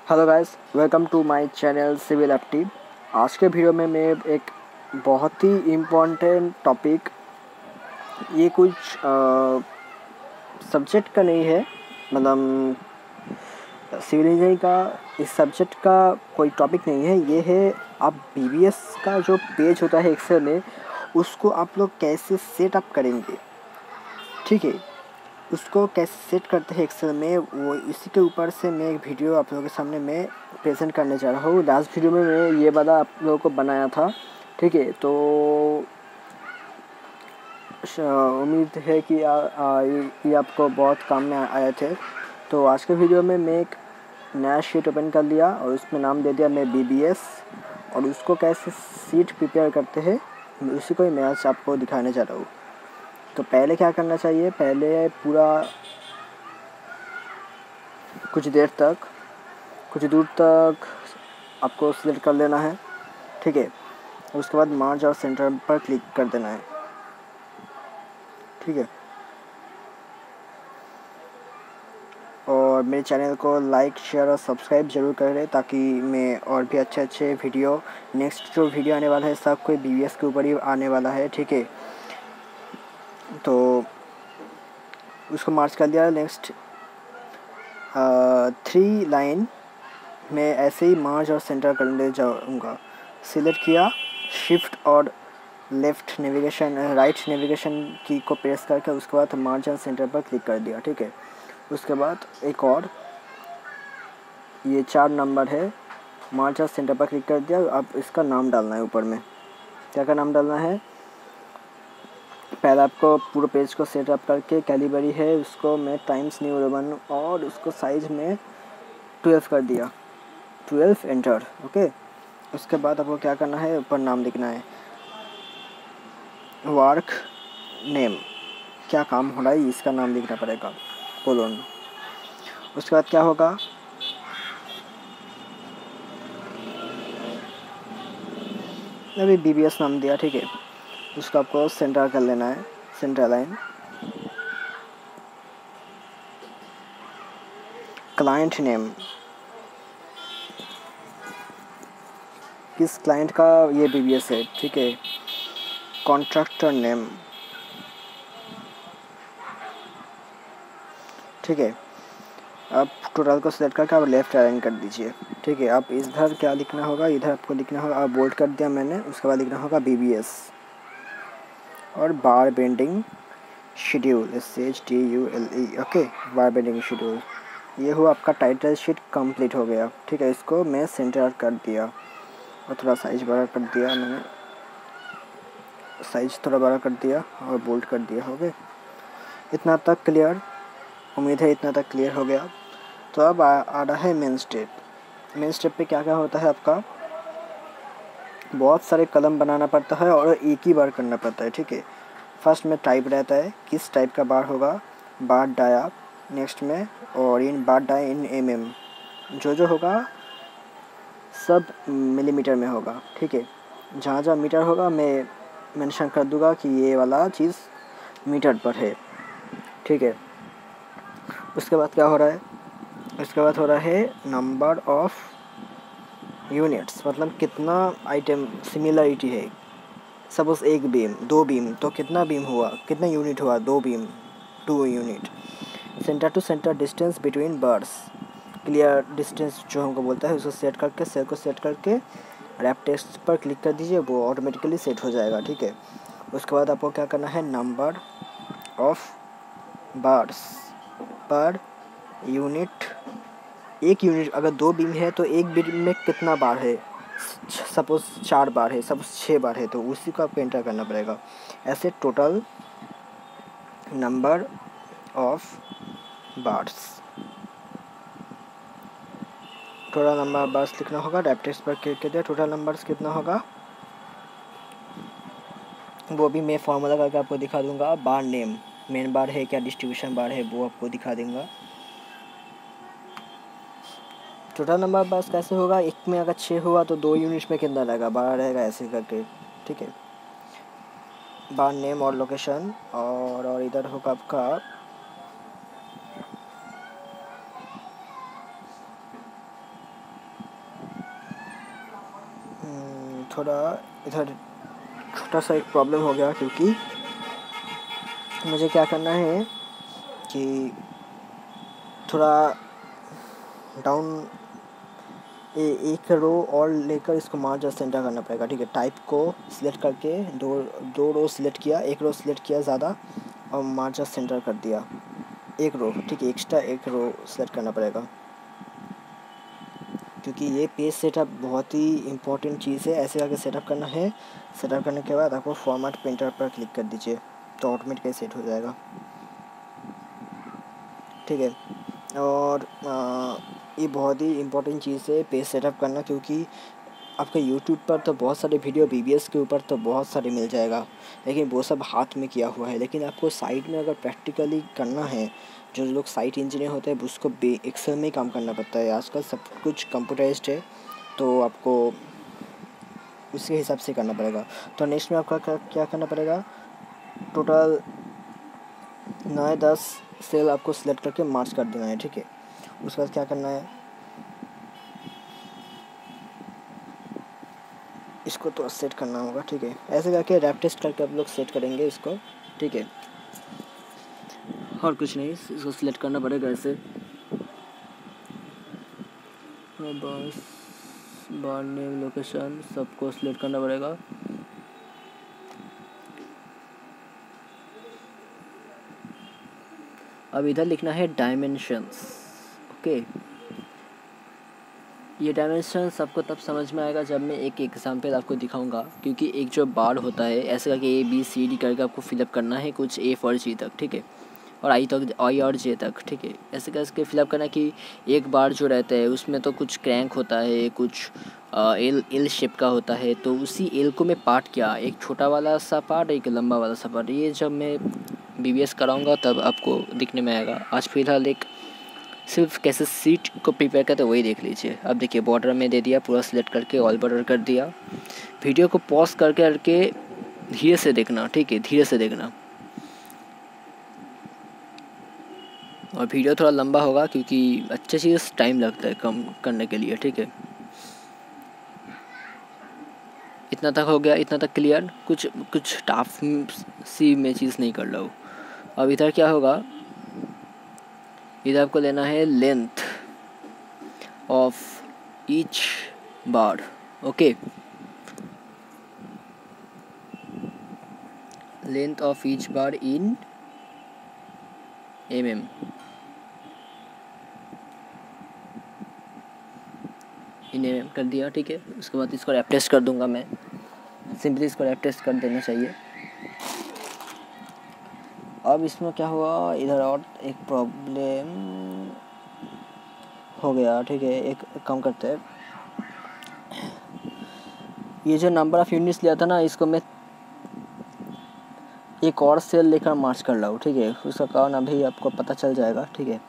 Hello guys, welcome to my channel civil active. आज के video में मैं एक बहुत ही इम्पोर्टेंट टॉपिक, ये कुछ सब्जेक्ट का नहीं है, मतलब सिविल इंजीनियरिंग का इस सब्जेक्ट का कोई टॉपिक नहीं है। ये है आप बीबीएस का जो पेज होता है एक्सेल में, उसको आप लोग कैसे सेटअप करेंगे, ठीक है। उसको कैसे सेट करते हैं एक्सेल में, वो इसी के ऊपर से मैं एक वीडियो आप लोगों के सामने मैं प्रेजेंट करने जा रहा हूँ। लास्ट वीडियो में मैं ये वाला आप लोगों को बनाया था, ठीक है। तो उम्मीद है कि ये आपको बहुत काम में आए थे। तो आज के वीडियो में मैं एक नया शीट ओपन कर लिया और उसमें नाम दे दिया मैं बीबीएस, और उसको कैसे शीट प्रिपेयर करते हैं उसी को ही मैं आज आपको दिखाने जा रहा हूँ। तो पहले क्या करना चाहिए, पहले पूरा कुछ दूर तक आपको सिलेक्ट कर लेना है, ठीक है। उसके बाद मार्ज और सेंटर पर क्लिक कर देना है, ठीक है। और मेरे चैनल को लाइक, शेयर और सब्सक्राइब जरूर करें, ताकि मैं और भी अच्छे वीडियो, नेक्स्ट जो वीडियो आने वाला है सब कोई बीबीएस के ऊपर ही आने वाला है, ठीक है। तो उसको मार्च कर दिया। नेक्स्ट 3 लाइन मैं ऐसे ही मार्ज और सेंटर करने जाऊँगा। सिलेक्ट किया, शिफ्ट और लेफ़्ट नेविगेशन राइट नेविगेशन की को प्रेस करके उसके बाद मार्ज और सेंटर पर क्लिक कर दिया, ठीक है। उसके बाद एक और ये 4 नंबर है, मार्ज और सेंटर पर क्लिक कर दिया। अब इसका नाम डालना है ऊपर में। क्या नाम डालना है, पहले आपको पूरे पेज को सेटअप करके कैलिबरी है उसको मैं टाइम्स न्यू रोमन और उसको साइज़ में 12 कर दिया, 12 एंटर, ओके। उसके बाद आपको क्या करना है, ऊपर नाम लिखना है, वर्क नेम, क्या काम हो रहा है इसका नाम लिखना पड़ेगा, कोलोन। उसके बाद क्या होगा, अभी बीबीएस नाम दिया, ठीक है। उसको आपको सेंटर कर लेना है, सेंटर लाइन। क्लाइंट नेम, किस क्लाइंट का ये बीबीएस है, ठीक है। कॉन्ट्रैक्टर नेम, ठीक है। अब टोटल को सिलेक्ट करके आप लेफ़्ट अलाइन कर दीजिए, ठीक है। अब इधर क्या लिखना होगा, इधर आपको लिखना होगा, अब बोल्ड कर दिया मैंने। उसके बाद लिखना होगा बीबीएस और bar bending schedule, SHDULE, okay. Bar bending schedule, ये हुआ आपका टाइटल शीट कंप्लीट हो गया, ठीक है। इसको मैं सेंटर कर दिया और थोड़ा साइज बड़ा कर दिया, मैंने साइज थोड़ा बड़ा कर दिया और बोल्ड कर दिया, हो गया। इतना तक क्लियर, उम्मीद है इतना तक क्लियर हो गया। तो अब आ रहा है मेन स्टेप। मेन स्टेप पे क्या क्या होता है, आपका बहुत सारे कलम बनाना पड़ता है और एक ही बार करना पड़ता है, ठीक है। फर्स्ट में टाइप रहता है, किस टाइप का बार होगा, बार डाया, नेक्स्ट में और इन बार डाया इन जो होगा सब मिलीमीटर में होगा, ठीक है। जहाँ मीटर होगा मैं मेंशन कर दूंगा कि ये वाला चीज़ मीटर पर है, ठीक है। उसके बाद क्या हो रहा है, उसके बाद हो रहा है नंबर ऑफ यूनिट्स, मतलब कितना आइटम सिमिलरिटी है। सपोज एक बीम, 2 बीम, तो कितना बीम हुआ, कितना यूनिट हुआ, 2 beam, 2 unit. Centre to centre distance between birds, clear distance जो हमको बोलता है, उसको सेट करके सेल को सेट करके रैप टेक्स्ट पर क्लिक कर दीजिए, वो ऑटोमेटिकली सेट हो जाएगा, ठीक है। उसके बाद आपको क्या करना है, नंबर ऑफ बर्ड्स पर यूनिट, एक यूनिट अगर 2 बीम है तो एक बीम में कितना बार है, सपोज 4 बार है, सपोज 6 बार है, तो उसी को आपको एंटर करना पड़ेगा। ऐसे total number of bars, total number bars लिखना होगा, रैप टेक्स्ट पर क्लिक कर दिया। टोटल नंबर्स कितना होगा वो भी मैं फॉर्मूला करके आपको दिखा दूंगा। बार नेम, मेन बार है क्या डिस्ट्रीब्यूशन बार है, वो आपको दिखा दूंगा। टोटल नंबर बस कैसे होगा, एक में अगर 6 हुआ तो 2 यूनिट्स में कितना रहेगा, 12 रहेगा, ऐसे करके, ठीक है। बार नेम और लोकेशन, और इधर होगा आपका थोड़ा इधर छोटा सा एक प्रॉब्लम हो गया, क्योंकि मुझे क्या करना है कि थोड़ा डाउन एक रो और लेकर इसको मार्ज और सेंटर करना पड़ेगा। ठीक है, टाइप को सिलेक्ट करके दो रो सिलेक्ट किया, एक रो सिलेक्ट किया ज़्यादा और मार्ज और सेंटर कर दिया एक रो। ठीक है, एक्स्ट्रा एक रो सिलेक्ट करना पड़ेगा, क्योंकि ये पेज सेटअप बहुत ही इम्पोर्टेंट चीज़ है। ऐसे करके सेटअप करना है। सेटअप करने के बाद आपको फॉर्मेट प्रिंटर पर क्लिक कर दीजिए, तो ऑटोमेटिकली सेट हो जाएगा। ठीक है, और ये बहुत ही इम्पोर्टेंट चीज़ है पेज सेटअप करना, क्योंकि आपके यूट्यूब पर तो बहुत सारे वीडियो BBS के ऊपर तो बहुत सारे मिल जाएगा, लेकिन वो सब हाथ में किया हुआ है। लेकिन आपको साइट में अगर प्रैक्टिकली करना है, जो लोग साइट इंजीनियर होते हैं उसको एक्सेल में ही काम करना पड़ता है। आजकल सब कुछ कंप्यूटराइज्ड है, तो आपको उसके हिसाब से करना पड़ेगा। तो नेक्स्ट में आपका क्या करना पड़ेगा, टोटल 9-10 सेल आपको सिलेक्ट करके मार्च कर देना है। ठीक है, उसके बाद क्या करना है, इसको तो सेट करना होगा। ठीक है, ऐसे करके रैप टेस्ट करके आप लोग सेट करेंगे इसको। ठीक है, और कुछ नहीं, इसको सिलेक्ट करना पड़ेगा ऐसे। बस बार नेम लोकेशन सबको सिलेक्ट करना पड़ेगा। अब इधर लिखना है डायमेंशंस। ओके, ये डायमेंशन सबको तब समझ में आएगा जब मैं एक एग्जांपल आपको दिखाऊंगा, क्योंकि एक जो बार होता है ऐसे करके ABCD करके आपको फिलअप करना है कुछ A और G तक। ठीक है, और I और J तक। ठीक है, ऐसे करके फिलअप करना कि एक बार जो रहता है उसमें तो कुछ क्रैंक होता है, कुछ एल शेप का होता है। तो उसी एल को मैं पार्ट किया, एक छोटा वाला सा पार्ट, एक लंबा वाला सा पार्ट। ये जब मैं BBS कराऊंगा तब आपको दिखने में आएगा। आज फिलहाल एक सिर्फ कैसे सीट को प्रिपेयर करते वही देख लीजिए। अब देखिए, बॉर्डर में दे दिया, पूरा सिलेक्ट करके ऑल बॉर्डर कर दिया। वीडियो को पॉज करके धीरे से देखना। ठीक है, धीरे से देखना, और वीडियो थोड़ा लंबा होगा क्योंकि अच्छे चीज़ टाइम लगता है कम करने के लिए। ठीक है, इतना तक हो गया, इतना तक क्लियर। कुछ टफ सी मैं चीज़ नहीं कर रहा हूँ। अब इधर क्या होगा, इधर आपको लेना है length of each bar. Okay, length of each bar in mm। In mm कर दिया। ठीक है, उसके बाद इसको रैप टेस्ट कर दूंगा मैं। सिंपली इसको रैप टेस्ट कर देना चाहिए। अब इसमें क्या हुआ, इधर और एक प्रॉब्लम हो गया। ठीक है, एक काम करते हैं, ये जो नंबर ऑफ़ यूनिट्स लिया था ना, इसको मैं एक और सेल लेकर मार्च कर रहा हूँ। ठीक है, उसका कारण अभी आपको पता चल जाएगा। ठीक है,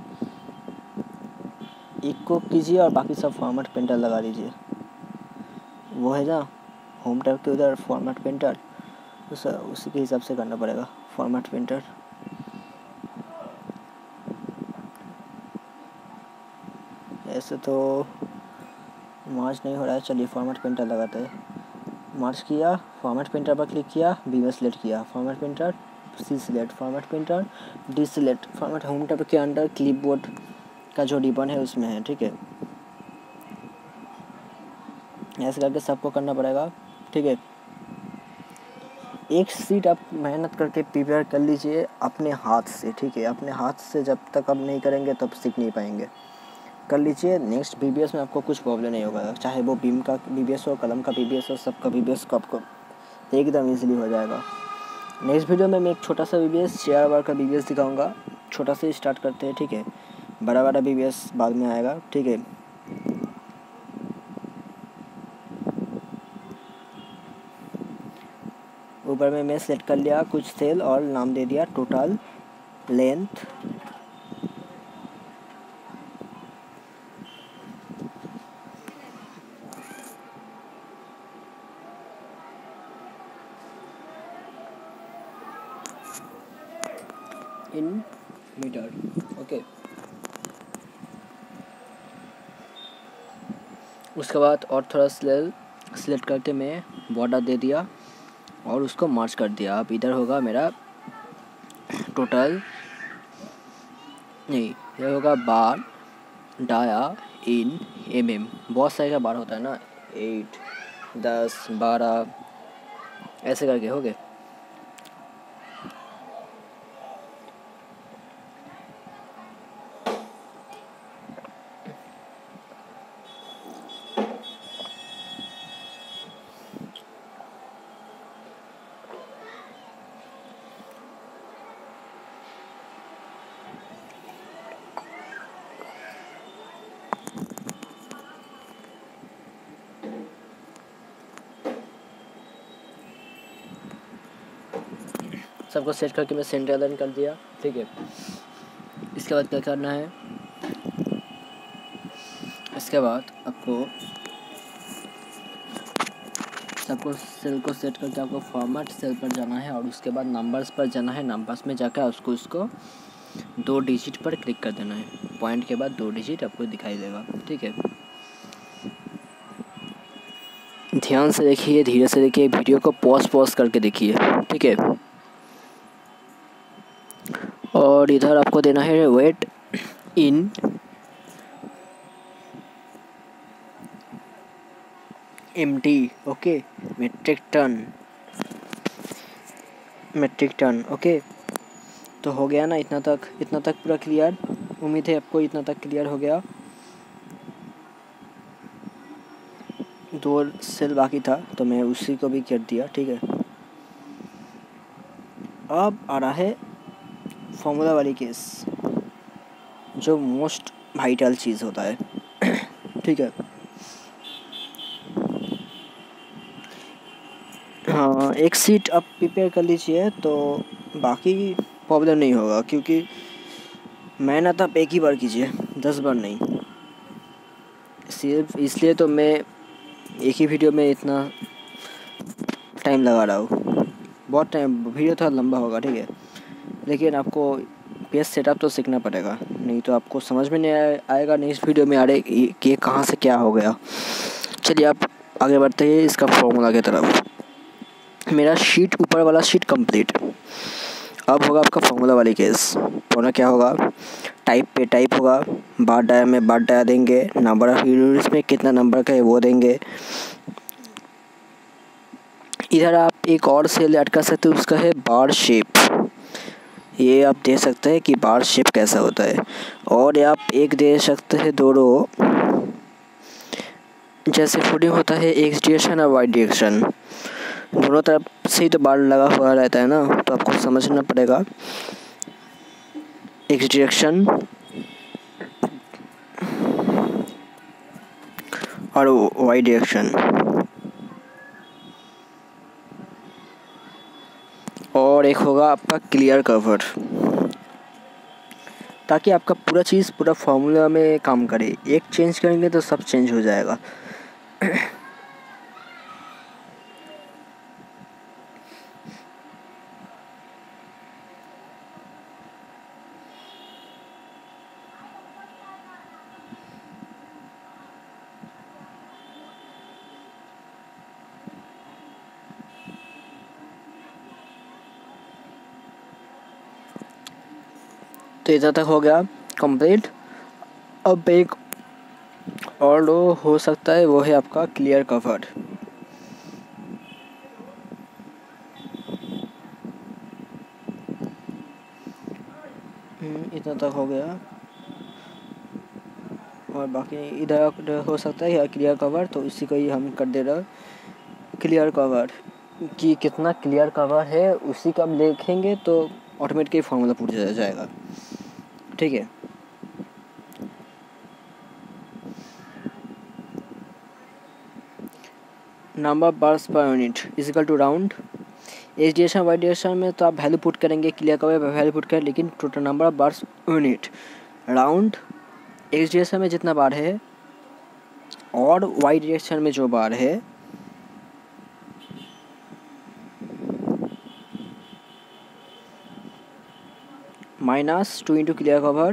एक को कीजिए और बाकी सब फॉर्मेट पेंटर लगा दीजिए। वो है ना होम टैब के उधर फॉर्मेट पेंटर, उसी के हिसाब से करना पड़ेगा फॉर्मेट पेंटर। ऐसे तो मार्च नहीं हो रहा है, चलिए फॉर्मेट पेंटर लगाते हैं। मार्च किया, फॉर्मेट पेंटर पर क्लिक किया, BBS सिलेक्ट किया, format painter, C select, format painter, D select, format home tab के अंडर क्लिपबोर्ड का जो रिबन है उसमें है। ठीक है, ऐसे करके सबको करना पड़ेगा। ठीक है, एक सीट आप मेहनत करके प्रिपेयर कर लीजिए अपने हाथ से। ठीक है, अपने हाथ से जब तक आप नहीं करेंगे तब सीख नहीं पाएंगे। कर लीजिए, नेक्स्ट BBS में आपको कुछ प्रॉब्लम नहीं होगा, चाहे वो बीम का BBS हो, कलम का BBS हो, सबका BBS को आपको एकदम ईजिली हो जाएगा। नेक्स्ट वीडियो में मैं एक छोटा सा BBS चेयर बार का BBS दिखाऊंगा। छोटा से स्टार्ट करते हैं। ठीक है, बड़ा BBS बाद में आएगा। ठीक है, ऊपर में मैं सेलेक्ट कर लिया कुछ सेल और नाम दे दिया total length in metre. Okay, उसके बाद और थोड़ा सेल सिलेक्ट करके मैं बॉर्डर दे दिया और उसको मार्च कर दिया। अब इधर होगा मेरा टोटल, नहीं ये होगा बार डाया इन mm। बहुत सारे का बार होता है ना, 8, 10, 12 ऐसे करके हो गए। सबको सेट करके मैं सेंटर अलाइन कर दिया, ठीक है। इसके बाद क्या करना है, इसके बाद आपको सबको सेल को सेट करके आपको फॉर्मेट सेल पर जाना है और उसके बाद नंबर्स पर जाना है। नंबर्स में जाकर उसको 2 डिजिट पर क्लिक कर देना है। पॉइंट के बाद 2 डिजिट आपको दिखाई देगा, ठीक है। ध्यान से देखिए, धीरे से देखिए, वीडियो को पॉज करके देखिए, ठीक है। और इधर आपको देना है weight in MT, okay, metric ton, okay. तो हो गया ना, इतना तक पूरा क्लियर। उम्मीद है आपको इतना तक क्लियर हो गया। 2 सेल बाकी था तो मैं उसी को भी कर दिया, ठीक है। अब आ रहा है फॉर्मूला वाली केस, जो मोस्ट वाइटल चीज़ होता है ठीक है। हाँ, एक सीट आप प्रिपेयर कर लीजिए तो बाकी प्रॉब्लम नहीं होगा, क्योंकि मेहनत आप एक ही बार कीजिए, 10 बार नहीं। सिर्फ इसलिए तो मैं एक ही वीडियो में इतना टाइम लगा रहा हूँ। बहुत टाइम, वीडियो थोड़ा लंबा होगा, ठीक है, लेकिन आपको पेज सेटअप तो सीखना पड़ेगा, नहीं तो आपको समझ में नहीं आएगा नेक्स्ट वीडियो में अरे कि कहाँ से क्या हो गया। चलिए आप आगे बढ़ते हैं इसका फॉर्मूला की तरफ। मेरा शीट, ऊपर वाला शीट कंप्लीट। अब होगा आपका फॉर्मूला वाली केस। फॉर्मूला क्या होगा, टाइप पे टाइप होगा, बार डाया में बार डाया देंगे, नंबर ऑफ यूनिट्स में कितना नंबर का है वो देंगे। इधर आप एक और सेल ऐड कर सकते हो, उसका है बार शेप। ये आप देख सकते हैं कि बार शेप कैसा होता है। और आप एक दे सकते हैं 2 रो, जैसे फुडिंग होता है एक्स डायरेक्शन और वाई डायरेक्शन, दोनों तरफ से ही तो बार लगा हुआ रहता है ना, तो आपको समझना पड़ेगा एक्स डायरेक्शन और वाई डायरेक्शन। और एक होगा आपका क्लियर कवर, ताकि आपका पूरा फॉर्मूला में काम करे। एक चेंज करेंगे तो सब चेंज हो जाएगा तो इधर तक हो गया कंप्लीट। अब एक और रो हो सकता है, वो है आपका क्लियर कवर। इतना तक हो गया, और बाकी इधर हो सकता है क्लियर कवर, तो इसी को ही हम कर दे रहे क्लियर कवर। कि कितना क्लियर कवर है उसी का हम लिखेंगे तो ऑटोमेटिकली फार्मूला पूरा जाएगा, ठीक है। नंबर बार्स पर unit equal to round. H direction Y direction में तो आप वैल्यू पुट करेंगे, क्लियर कवर वैल्यू पुट करें, लेकिन total number of bars unit round X direction में जितना बार है और वाई डायरेक्शन में जो बार है -2 into clear cover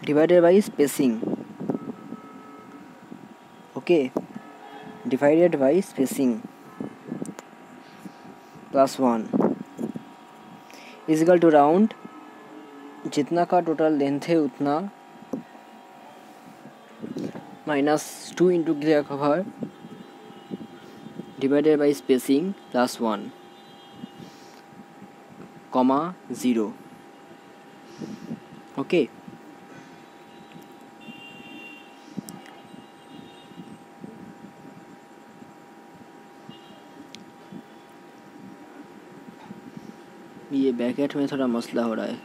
divided by spacing, okay, divided by spacing plus 1 equal to round, जितना का टोटल लेंथ है उतना -2 into clear cover divided by spacing plus 1 comma 0, okay. ये ब्रैकेट में थोड़ा मसला हो रहा है,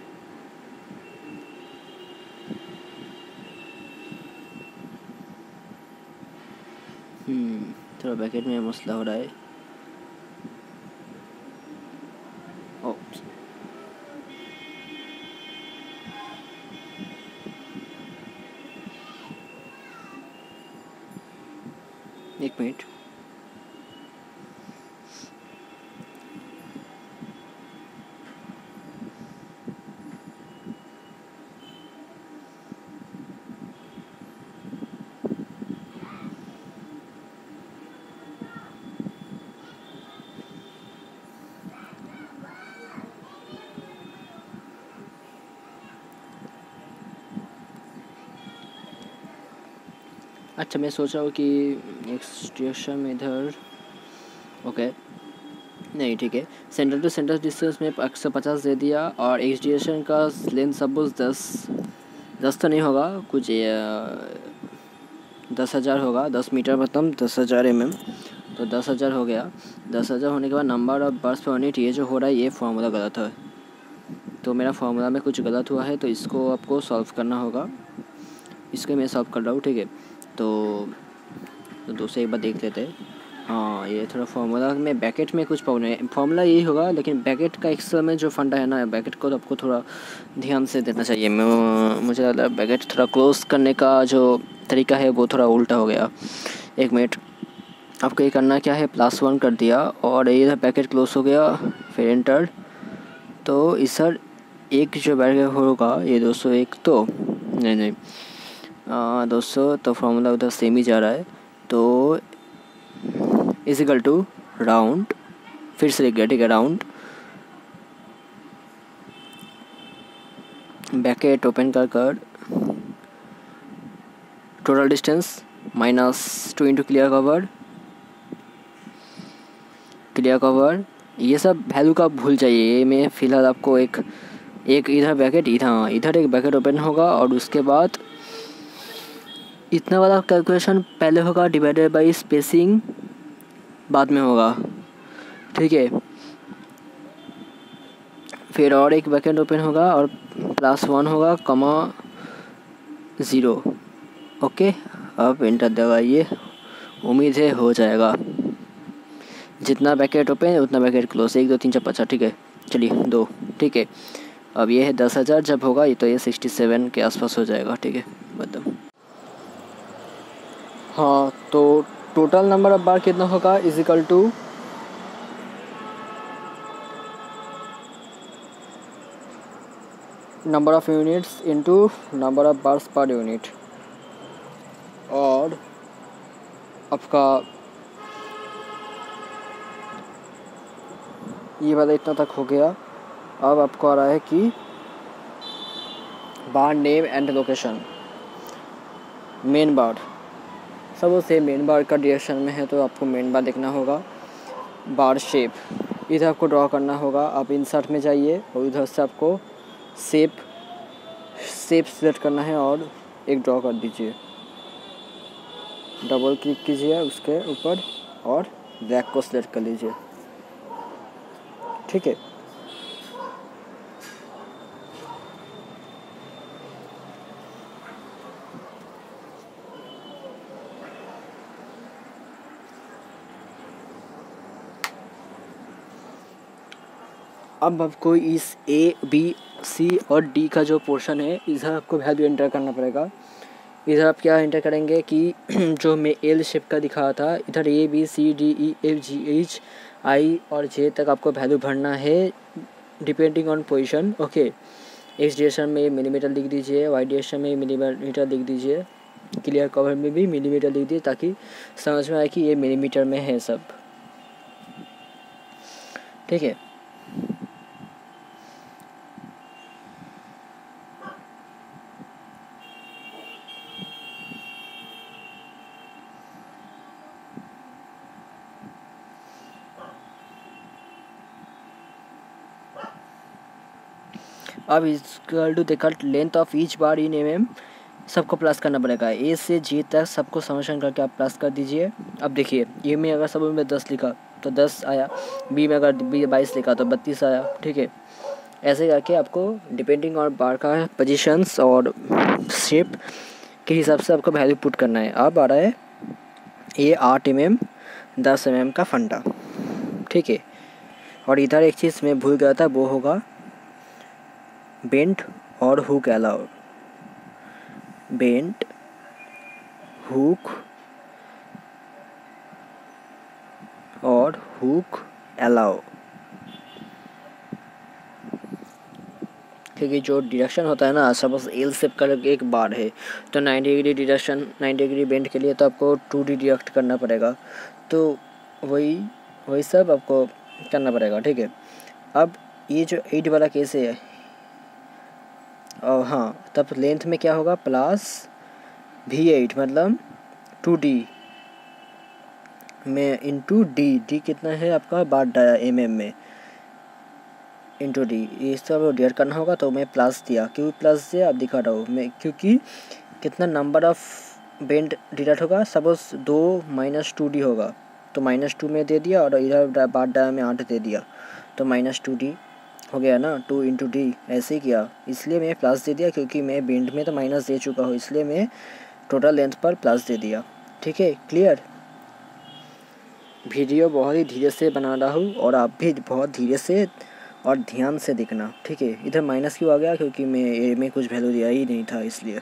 थोड़ा ब्रैकेट में मसला हो रहा है। एक मिनट, अच्छा मैं सोच रहा हूँ कि एक्सट्रूशन में इधर, ओके नहीं ठीक है, सेंटर टू सेंटर डिस्टेंस में 150 दे दिया और एक्सट्रूशन का लेंथ सपोज 10 तो नहीं होगा, कुछ 10,000 होगा, 10 मीटर मतलब 10,000 mm, तो 10,000 हो गया। 10,000 होने के बाद नंबर ऑफ बर्ड्स पर यूनिट, ये जो हो रहा है ये फार्मूला गलत है, तो मेरा फार्मूला में कुछ गलत हुआ है, तो इसको आपको सॉल्व करना होगा। इसको मैं सॉल्व कर रहा हूँ, ठीक है। तो दूसरे एक बार देख लेते हैं। हाँ ये थोड़ा फार्मूला में ब्रैकेट में कुछ प्रॉब्लम है, फार्मूला यही होगा लेकिन ब्रैकेट का एक्सेल में जो फंडा है ना, ब्रैकेट को तो आपको थोड़ा ध्यान से देना चाहिए। मुझे लग रहा है ब्रैकेट थोड़ा क्लोज करने का जो तरीका है वो थोड़ा उल्टा हो गया। एक मिनट, आपको ये करना क्या है, +1 कर दिया और इधर ब्रैकेट क्लोज हो गया, फिर एंटर। तो इधर एक जो ब्रैकेट होगा ये 201, तो नहीं 200, तो फार्मूला उधर सेम ही जा रहा है। तो इजिकल टू राउंड, फिर से लिख गया, ठीक है, राउंड ब्रैकेट ओपन कर total distance -2 into clear cover. ये सब वैल्यू का भूल जाइए, ये मैं फ़िलहाल आपको एक इधर ब्रैकेट, इधर एक ब्रैकेट ओपन होगा और उसके बाद इतना वाला कैलकुलेशन पहले होगा, डिवाइडेड बाई स्पेसिंग बाद में होगा, ठीक है। फिर और एक ब्रैकेट ओपन होगा और +1 होगा, कॉमा 0, ओके। अब एंटर दबाइए, उम्मीद है हो जाएगा। जितना ब्रैकेट ओपन उतना ब्रैकेट क्लोज, 1 2 3 4 5, ठीक है, चलिए 2, ठीक है। अब ये है 10,000 जब होगा ये, तो ये 67 के आसपास हो जाएगा, ठीक है, मतलब। हाँ तो टोटल नंबर ऑफ बार कितना होगा, is equal to number of units into number of bars पर यूनिट। और आपका ये वाला इतना तक हो गया। अब आपको आ रहा है कि bar name and location. Main bar सब से मेन बार का डायरेक्शन में है, तो आपको मेन बार देखना होगा। बार शेप इधर आपको ड्रॉ करना होगा। आप इंसर्ट में जाइए और उधर से आपको शेप सिलेक्ट करना है और एक ड्रॉ कर दीजिए। डबल क्लिक कीजिए उसके ऊपर और ब्लैक को सिलेक्ट कर लीजिए, ठीक है। अब आपको इस A, B, C और D का जो पोर्शन है इधर आपको वैल्यू एंटर करना पड़ेगा। इधर आप क्या एंटर करेंगे कि जो मैं एल शेप का दिखा था, इधर A, B, C, D, E, F, G, H, I और J तक आपको वैल्यू भरना है depending on position, okay. X direction में मिलीमीटर लिख दीजिए, वाई डायरेक्शन में मिलीमीटर लिख दीजिए, क्लियर कवर में भी मिलीमीटर लिख दीजिए ताकि समझ में आए कि ये मिलीमीटर में है सब, ठीक है। अब इक्वल टू देखा length of each bar in mm, सबको प्लस करना पड़ेगा, ए से जी तक सबको समेशन करके आप प्लस कर दीजिए। अब देखिए ए में अगर सब में 10 लिखा तो 10 आया, बी में अगर 22 लिखा तो 32 आया, ठीक है। ऐसे करके आपको डिपेंडिंग ऑन बार का पोजीशंस और शेप के हिसाब से आपको वैल्यू पुट करना है। अब आ रहा है ये 8 mm 10 mm का फंडा, ठीक है। और इधर एक चीज़ मैं भूल गया था, वो होगा बेंट और हुक अलाउड, बेंट हुक और हुक अलाउ, क्योंकि जो डिरेक्शन होता है ना, सपोज एल शेप का एक बार है तो 90 डिग्री डिरेक्शन 90 डिग्री बेंट के लिए तो आपको 2D डिरेक्ट करना पड़ेगा, तो वही सब आपको करना पड़ेगा, ठीक है। अब ये जो 8 वाला केस है, और हाँ, तब लेंथ में क्या होगा प्लस V8 मतलब 2D में इंटू डी कितना है आपका 12 mm में इंटू डी, ये सब डिवाइड करना होगा। तो मैं प्लस दिया, क्यों प्लस दिया अब दिखा रहा हूँ मैं, क्योंकि कितना नंबर ऑफ बेंड डिवाइड होगा, सपोज 2 - 2D होगा तो -2 में दे दिया, और इधर 12 में 8 दे दिया तो -2D हो गया ना, 2 × D ऐसे ही किया, इसलिए मैं प्लस दे दिया, क्योंकि मैं बेंड में तो माइनस दे चुका हूँ, इसलिए मैं टोटल लेंथ पर प्लस दे दिया, ठीक है। क्लियर। वीडियो बहुत ही धीरे से बना रहा हूँ और आप भी बहुत धीरे से और ध्यान से देखना, ठीक है। इधर माइनस क्यों आ गया, क्योंकि मैं ए में कुछ वैल्यू दिया ही नहीं था, इसलिए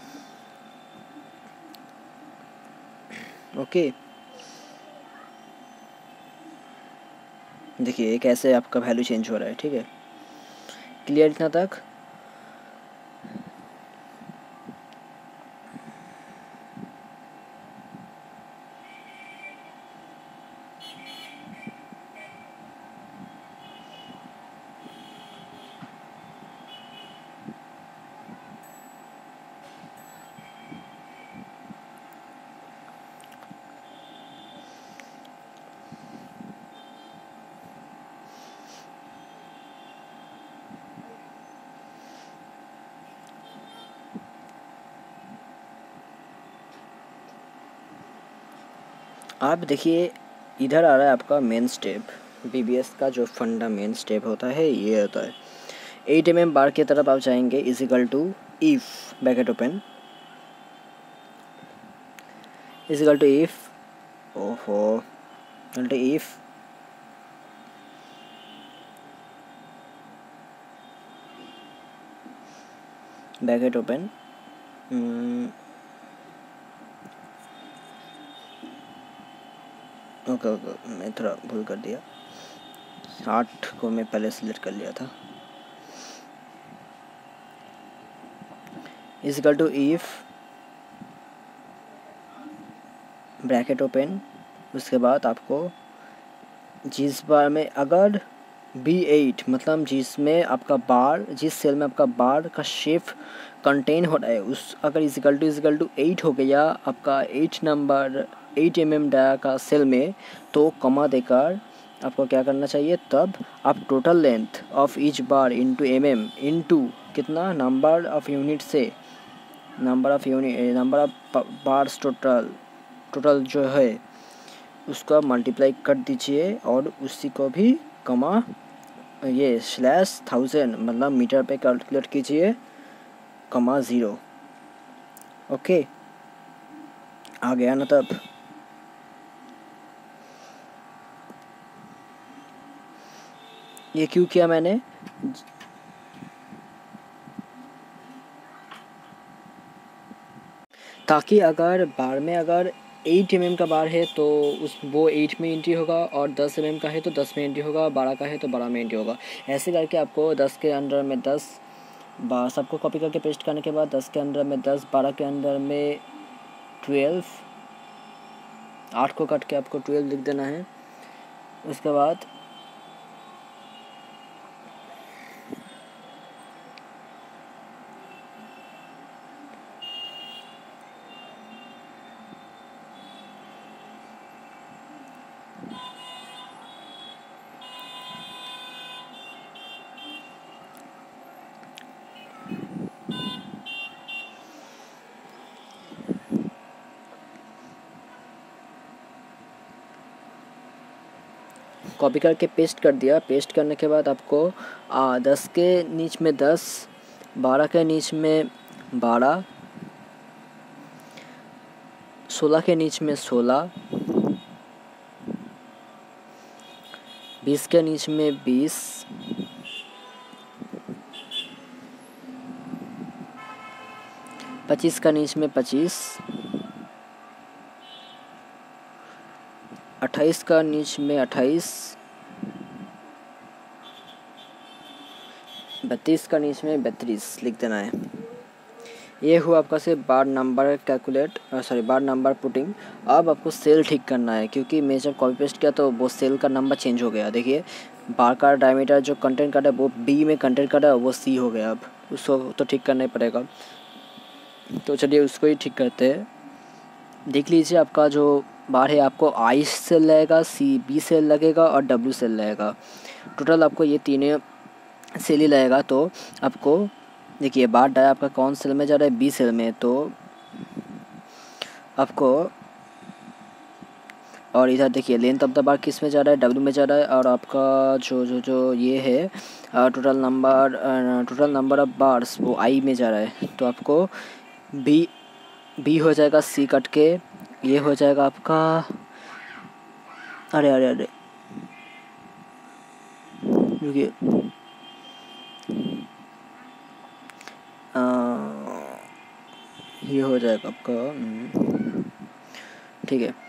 ओके। देखिए कैसे आपका वैल्यू चेंज हो रहा है, ठीक है। क्लियर इतना तक। आप देखिए इधर आ रहा है आपका मेन स्टेप, BBS का जो फंडा मेन स्टेप होता है ये होता है 8 mm बार की तरफ आप जाएंगे, is equal to if bracket open is equal to if if bracket open okay मैं थोड़ा भूल कर दिया, 8 को मैं पहले सिलेक्ट कर लिया था। Is equal to if bracket open, उसके बाद आपको जिस बार में अगर B8 मतलब जिसमें आपका बार, जिस सेल में आपका बार का शेप कंटेन हो रहा है, उस अगर इज इक्वल टू 8 हो गया आपका 8 नंबर 8 mm डाया का सेल में, तो कमा देकर आपको क्या करना चाहिए, तब आप total length of each bar into mm into कितना नंबर ऑफ यूनिट से नंबर ऑफ बार्स टोटल जो है उसका मल्टीप्लाई कर दीजिए, और उसी को भी कमा ये /1000 मतलब मीटर पे कैलकुलेट कीजिए, कमा 0। ओके आ गया ना। तब ये क्यों किया मैंने, ताकि अगर बार में अगर 8 mm का बार है तो वो 8 में एंट्री होगा, और 10 mm का है तो 10 में एंट्री होगा, 12 का है तो 12 में एंट्री होगा। ऐसे करके आपको 10 के अंडर में 10 सबको कॉपी करके पेस्ट करने के बाद 10 के अंदर में 10, 12 के अंदर में 12, 8 को काट के आपको 12 लिख देना है। उसके बाद कॉपी करके पेस्ट कर दिया। पेस्ट करने के बाद आपको 10 के नीच में 10, 12 के नीच में 12, 16 के नीच में 16, 20 के नीच में 20, 25 का नीच में 25, 28 का नीच में 28, 32 का नीच में 32 लिख देना है। ये हुआ आपका से bar number bar number putting. अब आपको सेल ठीक करना है, क्योंकि मैं जब कॉपी पेस्ट किया तो वो सेल का नंबर चेंज हो गया। देखिए बार का डायमीटर जो कंटेंट कार्ड है वो बी में कंटेंट कार्ड है, वो सी हो गया। अब उसको तो ठीक करना ही पड़ेगा, तो चलिए उसको ही ठीक करते हैं। देख लीजिए आपका जो बार है आपको आई सेल लगेगा, सी बी सेल लगेगा और डब्ल्यू सेल लगेगा। टोटल आपको ये तीनों सेल ही लगेगा। तो आपको देखिए बार डाया आपका कौन सेल में जा रहा है, बी सेल में, तो आपको और इधर देखिए लेंथ ऑफ द बार किस में जा रहा है, डब्ल्यू में जा रहा है। और आपका जो ये है टोटल नंबर ऑफ बार्स वो आई में जा रहा है। तो आपको बी हो जाएगा सी कट के, ये हो जाएगा आपका अरे रुकिए ये हो जाएगा आपका ठीक है।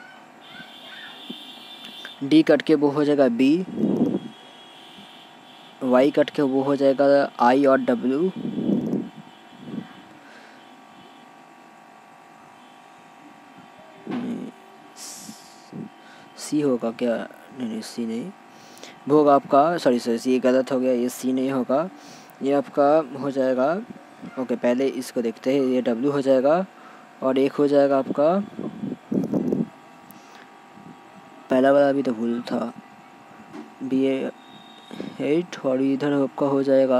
डी कट के वो हो जाएगा बी, वाई कट के वो हो जाएगा आई और डब्ल्यू, सी होगा क्या, नहीं सी नहीं, वो होगा आपका सॉरी ये गलत हो गया, ये सी नहीं होगा, ये आपका हो जाएगा। ओके पहले इसको देखते हैं, ये डब्ल्यू हो जाएगा और एक हो जाएगा आपका पहला वाला भी तो भूल था, बी 8 और इधर आपका हो जाएगा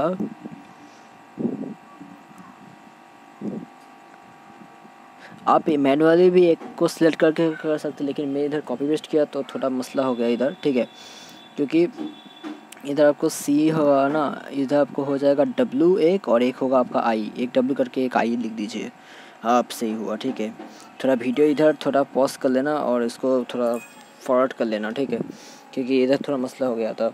आप मैनुअली भी एक को सिलेक्ट करके कर सकते, लेकिन मैं इधर कॉपी पेस्ट किया तो थोड़ा मसला हो गया इधर, ठीक है। क्योंकि इधर आपको सी होगा ना, इधर आपको हो जाएगा डब्ल्यू एक और एक होगा आपका आई, एक डब्ल्यू करके एक आई लिख दीजिए, आप सही हुआ, ठीक है। थोड़ा वीडियो इधर थोड़ा पॉज कर लेना और इसको थोड़ा फॉरवर्ड कर लेना, ठीक है, क्योंकि इधर थोड़ा मसला हो गया था।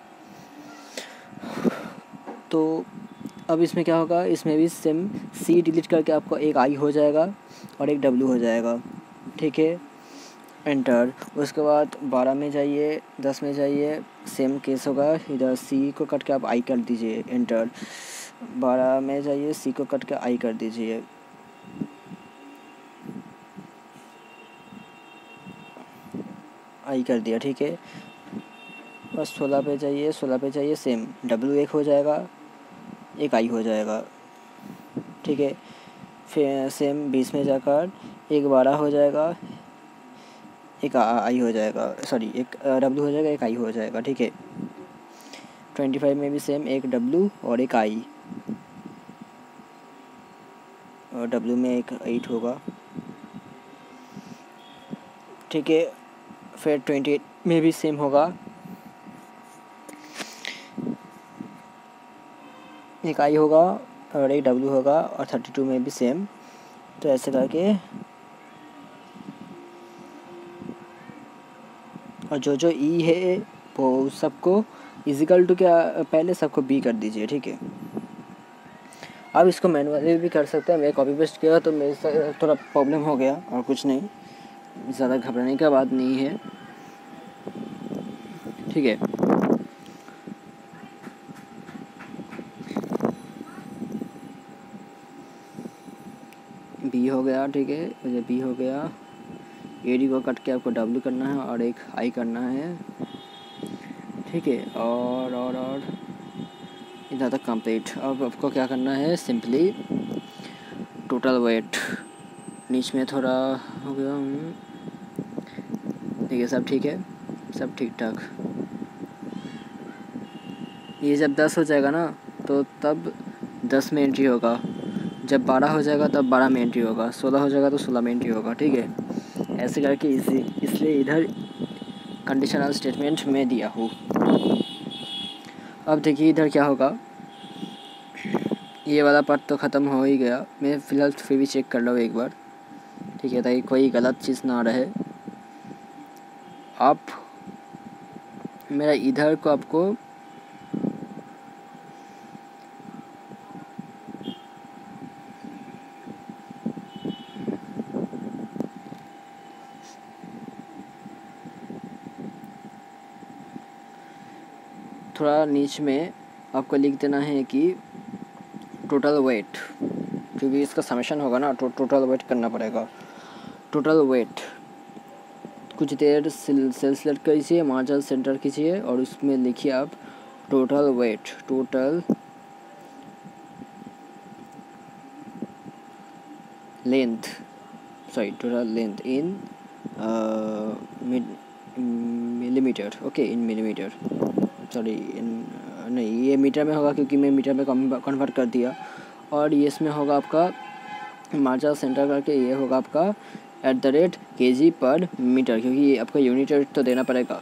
तो अब इसमें क्या होगा, इसमें भी सेम सी डिलीट करके आपको एक आई हो जाएगा और एक डब्ल्यू हो जाएगा, ठीक है। एंटर। उसके बाद 12 में जाइए, 10 में जाइए, सेम केस होगा, इधर सी को कट के आप आई कर दीजिए, एंटर। 12 में जाइए, सी को कट के आई कर दीजिए, आई कर दिया, ठीक है। बस 16 पे जाइए, 16 पे जाइए, सेम डब्ल्यू एक हो जाएगा, एक आई हो जाएगा, ठीक है। फिर सेम 20 में जाकर एक 12 हो जाएगा, एक आई हो जाएगा, सॉरी एक डब्ल्यू हो जाएगा, एक आई हो जाएगा, ठीक है। 25 में भी सेम एक डब्ल्यू और एक आई, और डब्ल्यू में एक 8 होगा, ठीक है। फिर 28 में भी सेम होगा, एक आई होगा और एक डब्ल्यू होगा, और 32 में भी सेम। तो ऐसे करके और जो ई है वो सबको इजिकल टू क्या पहले सबको बी कर दीजिए, ठीक है। अब इसको मैनुअली भी कर सकते हैं, मैं कॉपी पेस्ट किया तो मेरे से थोड़ा प्रॉब्लम हो गया और कुछ नहीं, ज़्यादा घबराने का बात नहीं है, ठीक है। हो गया, ठीक है। ये बी हो गया, ए डी को कट के आपको डब्ल्यू करना है और एक आई करना है, ठीक है। और इधर तक कंप्लीट। अब आपको क्या करना है, सिंपली टोटल वेट नीच में थोड़ा हो गया, ठीक है, सब ठीक है, सब ठीक ठाक। ये जब 10 हो जाएगा ना तो तब 10 में एंट्री होगा, जब 12 हो जाएगा तब 12 में एंट्री होगा, 16 हो जाएगा तो 16 में एंट्री होगा, ठीक है। ऐसे करके इसलिए इधर कंडीशनल स्टेटमेंट में दिया हूँ। अब देखिए इधर क्या होगा, ये वाला पार्ट तो ख़त्म हो ही गया। मैं फ़िलहाल फिर भी चेक कर रहा हूँ एक बार, ठीक है, ताकि कोई गलत चीज़ ना रहे। आप मेरा इधर को आपको थोड़ा नीच में आपको लिख देना है कि टोटल वेट, क्योंकि इसका समेशन होगा ना, तो टोटल वेट करना पड़ेगा। टोटल वेट कुछ देर सेल सेलेक्ट कीजिए, मार्जिन सेंटर कीजिए और उसमें लिखिए आप total weight, total length, sorry total length in millimetre, okay, in millimetre, sorry नहीं, ये मीटर में होगा क्योंकि मैं मीटर में कन्वर्ट कर दिया। और ये इसमें होगा आपका मार्जिन सेंटर करके, ये होगा आपका @kg पर मीटर, क्योंकि ये आपका यूनिट तो देना पड़ेगा।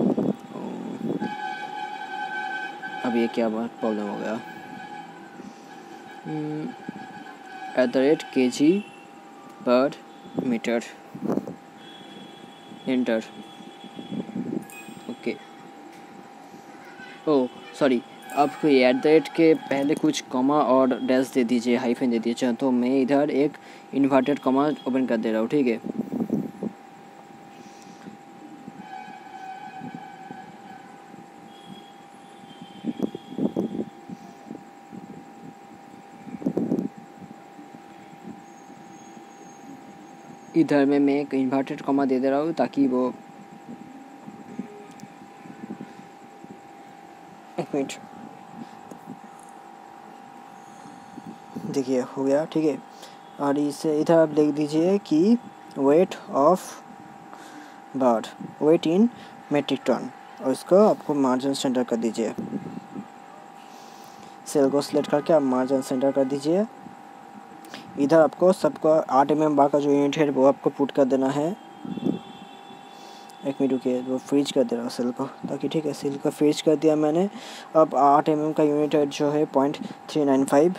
अब ये क्या प्रॉब्लम हो गया, @kg per metre, enter, okay. Oh sorry, आपको ये @ के पहले कुछ कॉमा और डैश दे दीजिए, हाइफन दे दीजिए। तो मैं इधर एक इन्वर्टेड कॉमा ओपन कर दे रहा हूँ, ठीक है। इधर में मैं एक इन्वर्टेड कॉमा दे रहा हूँ ताकि वो, एक मिनट, देखिए हो गया, ठीक है। और इसे इधर आप लिख दीजिए कि weight of bird, weight in metric ton, और इसको आपको मार्जिन सेंटर कर दीजिए। सेल को सिलेक्ट करके आप मार्जिन सेंटर कर दीजिए। इधर आपको सबका 8 mm बार का जो यूनिट है वो आपको पुट कर देना है। एक मिनट रुकिए, वो फ्रीज कर दे रहा हूँ सेल को, ताकि, ठीक है, सेल को फ्रीज कर दिया मैंने। अब 8 mm का यूनिट है जो है 0.395,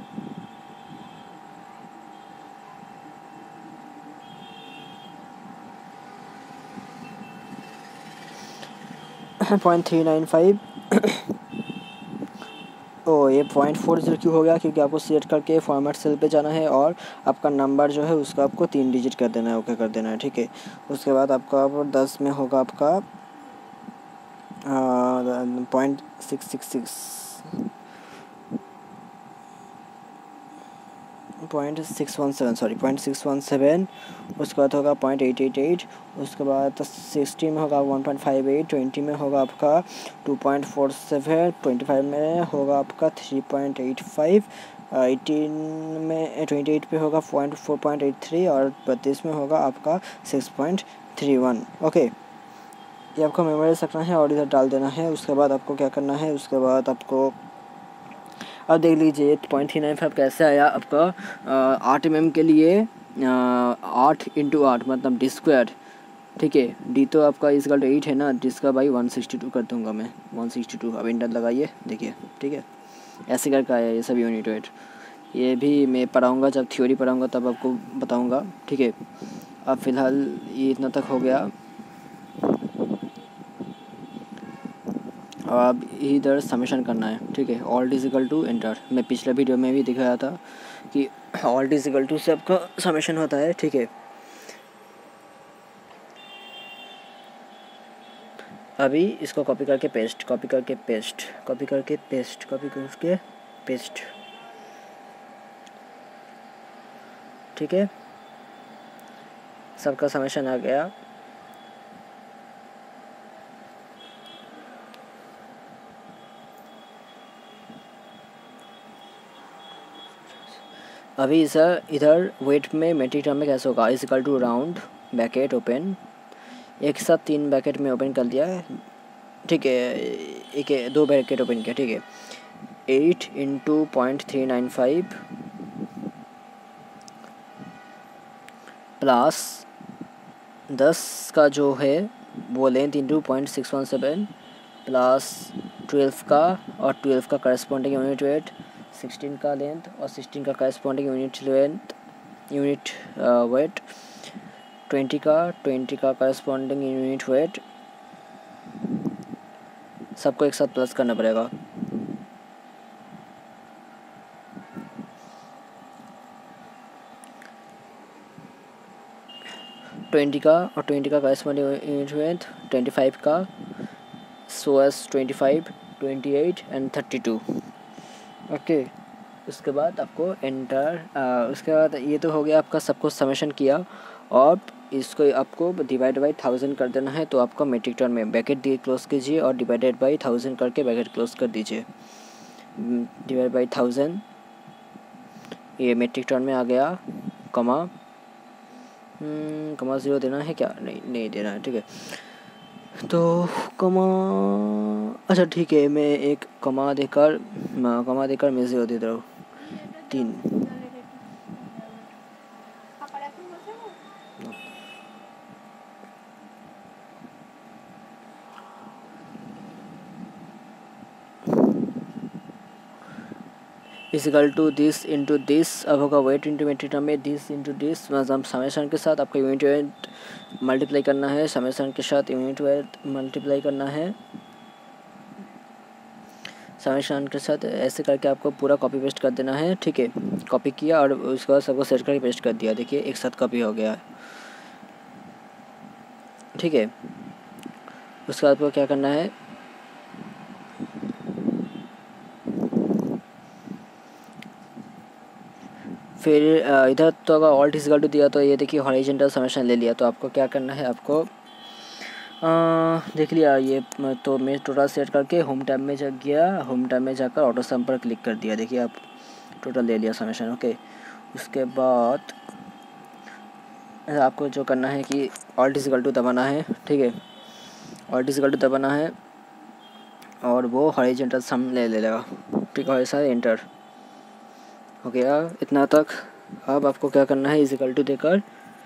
ओ ये 0.40 क्यों हो गया, क्योंकि आपको सिलेक्ट करके फॉर्मेट सेल पे जाना है और आपका नंबर जो है उसका आपको 3 डिजिट कर देना है, ओके कर देना है, ठीक है। उसके बाद आपका 10 में होगा आपका 0.666, 0.617, सॉरी 0.617। उसके बाद होगा 0.888, उसके बाद 60 में होगा 1.58, 20 में होगा आपका 2.47, 25 में होगा आपका 3.85, 18 में 28 पे होगा 4.83 और 32 में होगा आपका 6.31, ओके। ये आपको मेमोराइज रखना है और इधर डाल देना है। उसके बाद आपको क्या करना है, उसके बाद आपको, अब देख लीजिए 0.395 कैसे आया आपका 8 mm के लिए, 8 × 8 मतलब डी स्क्वायर, ठीक है। डी तो आपका इसका 8 है ना, जिसका बाई 162 कर दूंगा मैं, 162। अब इंटर लगाइए, देखिए, ठीक है, ऐसे करके आया ये सब यूनिट वेट। ये भी मैं पढ़ाऊँगा, जब थ्योरी पढ़ाऊँगा तब आपको बताऊँगा, ठीक है। अब फ़िलहाल ये इतना तक हो गया। अब इधर समेशन करना है, ठीक है। Alt is equal to enter, मैं पिछले वीडियो में भी दिखाया था कि ऑल्ट इज इक्वल टू से आपका समेशन होता है, ठीक है। अभी इसको कॉपी करके पेस्ट, कॉपी करके पेस्ट, कॉपी करके पेस्ट, कॉपी करके पेस्ट, ठीक है। सबका समेशन आ गया। अभी सर इधर वेट में मेट्रिक टर्म में कैसे होगा, is equal to round bracket open, एक साथ 3 ब्रैकेट में ओपन कर दिया है, ठीक है, एक 2 ब्रैकेट ओपन किया, ठीक है। 8 इंटू 0.395 प्लस 10 का जो है वो लेंथ इंटू 0.617 प्लस 12 का, और 12 का करस्पॉन्डिंग यूनिट वेट, 16 का लेंथ और 16 का करस्पॉन्डिंग यूनिट वेट, 20 का करस्पॉन्डिंग यूनिट वेट, सबको एक साथ प्लस करना पड़ेगा। ट्वेंटी का और 20 का करस्पॉन्डिंग यूनिट वेट, 25 का, सो एस 25, 28 एंड 32। ओके, उसके बाद आपको एंटर, उसके बाद ये तो हो गया आपका, सबको समेशन किया और इसको आपको डिवाइड बाई 1000 कर देना है। तो आपका मेट्रिक टर्म में ब्रैकेट दिए क्लोज कीजिए और डिवाइडेड बाई 1000 करके ब्रैकेट क्लोज कर दीजिए। डिवाइड बाई 1000 ये मेट्रिक टर्म में आ गया, कमा 0 देना है क्या, नहीं देना है, ठीक है। तो कमा, अच्छा ठीक है, मैं एक कमा देकर मैं 0 दे रहा हूँ, 3। Is equal to this into this, अब होगा वेट इंटू मेट्रिक टर्म में दिस इंटू दिस, मतलब समेशन के साथ आपका यूनिट वेट मल्टीप्लाई करना है, समेशन के साथ यूनिट वेट मल्टीप्लाई करना है, समेशन के साथ ऐसे करके आपको पूरा कॉपी पेस्ट कर देना है, ठीक है। कॉपी किया और उसके बाद सबको सेट करके पेस्ट कर दिया, देखिए एक साथ कॉपी हो गया है, ठीक है। उसके बाद आपको क्या करना है, फिर इधर तो अगर ऑल्ट इक्वल टू दिया तो ये देखिए हॉरिजॉन्टल समेशन ले लिया। तो आपको क्या करना है, आपको देख लिया ये, तो मैं टोटल सेट करके होम टैब में जा गया, होम टैब में जाकर ऑटो सम पर क्लिक कर दिया, देखिए आप टोटल ले लिया समेशन, ओके। उसके बाद आपको जो करना है कि ऑल्ट इक्वल टू दबाना है, ठीक है, ऑल्ट इक्वल टू दबाना है और वो हॉरिजॉन्टल सम ले लेगा, ठीक है, ऐसा एंटर हो गया इतना तक। अब आपको क्या करना है, इज इक्वल टू देकर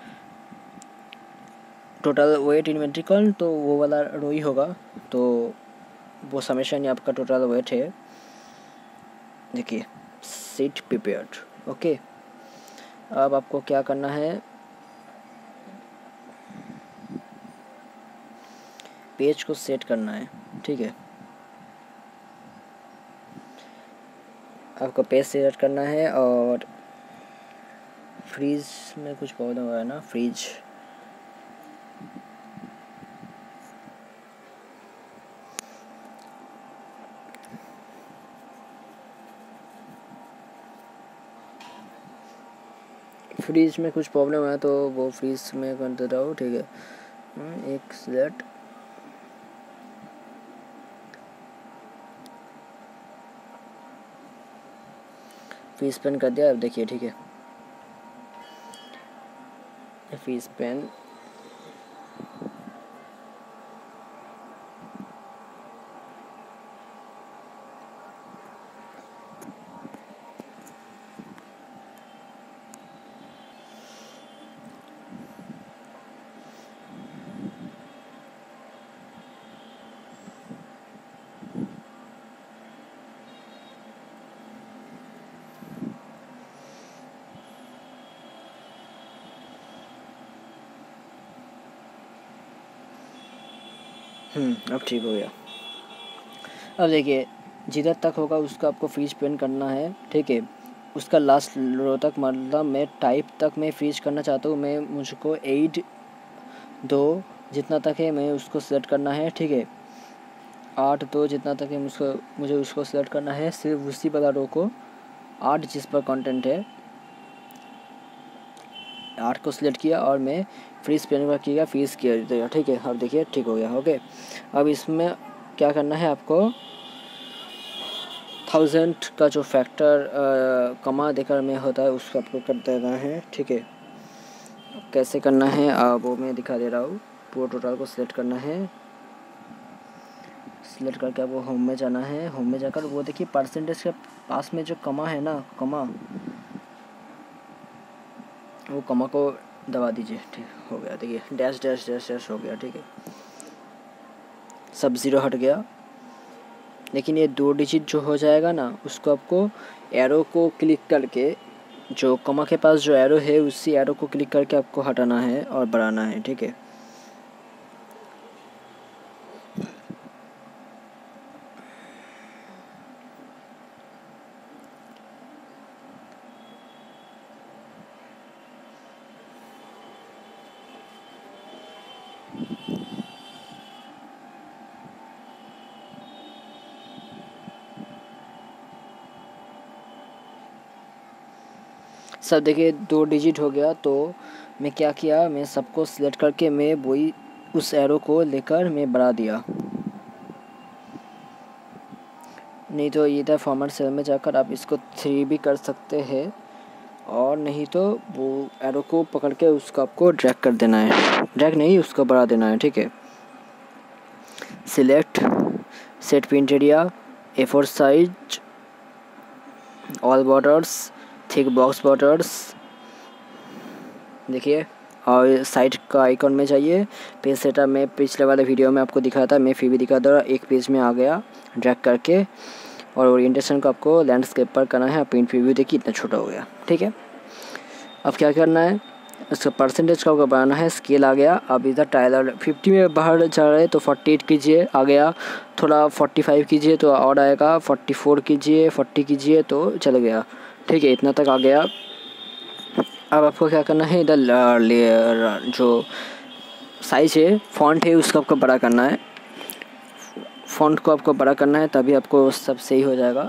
टोटल वेट इन्वेंट्रिकल, तो वो वाला रो ही होगा, तो वो समेशन आपका टोटल वेट है, देखिए सीट प्रिपेयर्ड, ओके। अब आपको क्या करना है, पेज को सेट करना है, ठीक है, आपको पेज सेट करना है। और फ्रीज में कुछ प्रॉब्लम हो रहा है ना, फ्रीज में कुछ प्रॉब्लम है, तो वो फ्रीज में कर दे रहा हूँ, ठीक है। एक सेट फीस पेन कर दिया, अब देखिए, ठीक है, फीस पेन अब ठीक हो गया। अब देखिए जिधर तक होगा उसका आपको फ्रीज पेन करना है, ठीक है। उसका लास्ट रो तक, मतलब मैं टाइप तक मैं फ्रीज करना चाहता हूँ, मैं मुझको 8 2 जितना तक है मैं उसको सेलेक्ट करना है, ठीक है। 8 2 जितना तक है मुझे उसको सेलेक्ट करना है, सिर्फ उसी वाला रो को, 8 जिस पर कंटेंट है आर्क को सिलेक्ट किया और मैं फ्रीज पेन का किया, फ्रीज किया दिया, ठीक है। अब देखिए ठीक हो गया। ओके, अब इसमें क्या करना है आपको, 1000 का जो फैक्टर कमा देकर में होता है उसको आपको कर देना है, ठीक है। कैसे करना है वो मैं दिखा दे रहा हूँ। पूरा टोटल को सिलेक्ट करना है, सिलेक्ट करके आपको होम में जाना है। होम में जाकर वो देखिए परसेंटेज के पास में जो कमा है ना, कमा, वो कमा को दबा दीजिए, ठीक हो गया। देखिए डैश डैश डैश डैश हो गया, ठीक है। सब ज़ीरो हट गया। लेकिन ये 2 डिजिट जो हो जाएगा ना, उसको आपको एरो को क्लिक करके, जो कमा के पास जो एरो है उसी एरो को क्लिक करके आपको हटाना है और बढ़ाना है, ठीक है। सब देखिए 2 डिजिट हो गया। तो मैं क्या किया, मैं सबको सिलेक्ट करके मैं वही उस एरो को लेकर मैं बढ़ा दिया। नहीं तो इधर फॉर्मेट सेल में जाकर आप इसको 3 भी कर सकते हैं, और नहीं तो वो एरो को पकड़ के उसको आपको ड्रैग कर देना है, ड्रैग नहीं उसको बढ़ा देना है, ठीक है। Select, set print area, A4 size, all borders, thick box borders, देखिए। और साइड का आइकॉन में जाइए, पेज सेटअप में पिछले वाले वीडियो में आपको दिखाया था, मैं फिर भी दिखा दूँगा। एक पेज में आ गया ड्रैग करके, और ओरिएंटेशन को आपको लैंडस्केप पर करना है। प्रिंट प्रीव्यू देखिए इतना छोटा हो गया, ठीक है। अब क्या करना है, इसका परसेंटेज का आपको बनाना है। स्केल आ गया। अब इधर टाइलर 50 में बाहर जा रहे हैं तो 48 कीजिए, आ गया। थोड़ा 45 कीजिए तो और आएगा, 44 कीजिए, 40 कीजिए तो चल गया, ठीक है। इतना तक आ गया। अब आपको क्या करना है, इधर जो साइज है, फॉन्ट है, उसको आपको बड़ा करना है। फॉन्ट को आपको बड़ा करना है, तभी आपको सब सही हो जाएगा।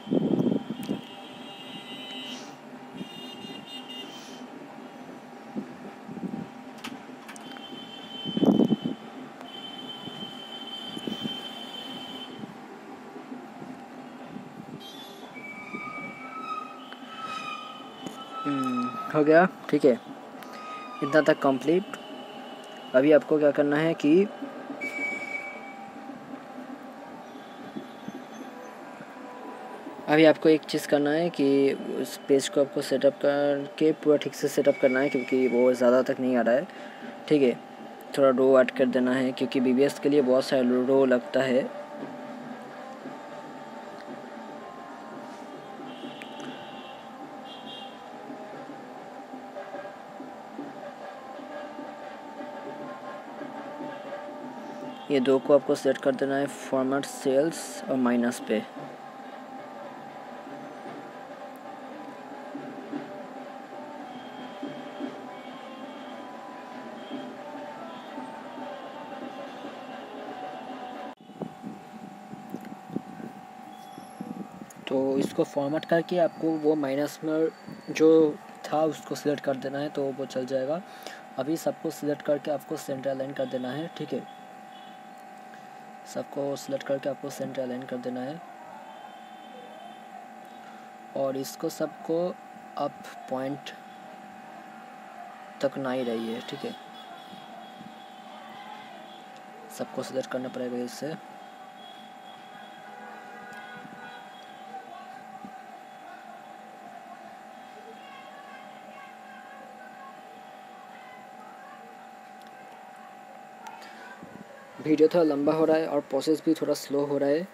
हो गया, ठीक है। इतना तक कंप्लीट। अभी आपको क्या करना है कि अभी आपको एक चीज़ करना है कि उस पेज को आपको सेटअप करके पूरा ठीक से सेटअप करना है, क्योंकि वो ज़्यादा तक नहीं आ रहा है, ठीक है। थोड़ा रो ऐड कर देना है, क्योंकि BBS के लिए बहुत सारा रो लगता है। ये 2 को आपको सेट कर देना है फॉर्मेट सेल्स और माइनस पे। तो इसको फॉर्मेट करके आपको वो माइनस में जो था उसको सिलेक्ट कर देना है, तो वो चल जाएगा। अभी सबको सिलेक्ट करके आपको सेंटर अलाइन कर देना है, ठीक है। सबको सिलेक्ट करके आपको सेंटर अलाइन कर देना है, और इसको सबको अप पॉइंट तक ना ही रही है, ठीक है। सबको सिलेक्ट करना पड़ेगा इससे। वीडियो थोड़ा लंबा हो रहा है और प्रोसेस भी थोड़ा स्लो हो रहा है,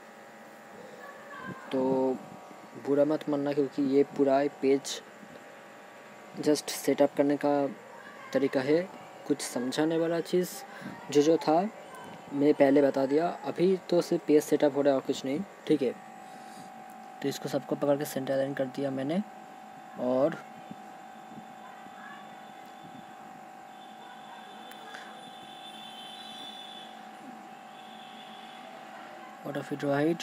तो बुरा मत मानना, क्योंकि ये पूरा पेज जस्ट सेटअप करने का तरीका है। कुछ समझाने वाला चीज़ जो था मैं पहले बता दिया। अभी तो सिर्फ पेज सेटअप हो रहा है और कुछ नहीं, ठीक है। तो इसको सबको पकड़ के सेंटर अलाइन कर दिया मैंने, और आउट ऑफ इट राइट,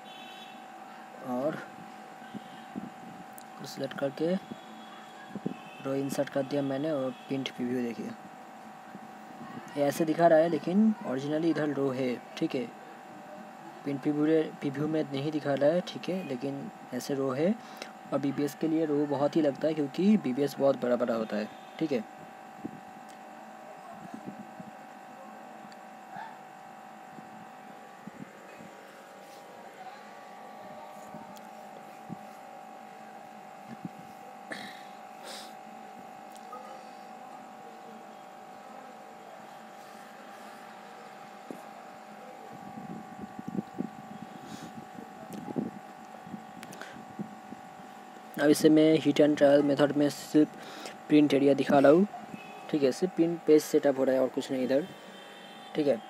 और सिलेक्ट करके रो इंसर्ट कर दिया मैंने और प्रिंट प्रीव्यू देखिए, ये ऐसे दिखा रहा है लेकिन ओरिजिनली इधर रो है, ठीक है। प्रिंट प्रीव्यू में नहीं दिखा रहा है, ठीक है, लेकिन ऐसे रो है। और बीबीएस के लिए रो बहुत ही लगता है क्योंकि बीबीएस बहुत बड़ा बड़ा होता है, ठीक है। अब इसे मैं हीट एंड ट्रायल मेथड में सिर्फ प्रिंट एरिया दिखा रहा हूँ, ठीक है। सिर्फ प्रिंट पेज सेटअप हो रहा है और कुछ नहीं इधर, ठीक है।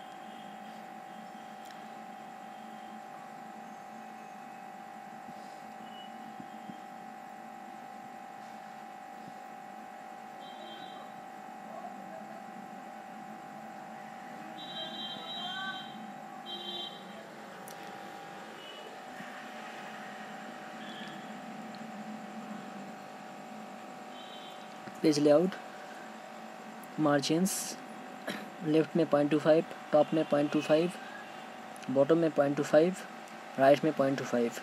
पेज लेआउट, मार्जिन्स, लेफ्ट में 0.25, टॉप में 0.25, बॉटम में 0.25, राइट में 0.25,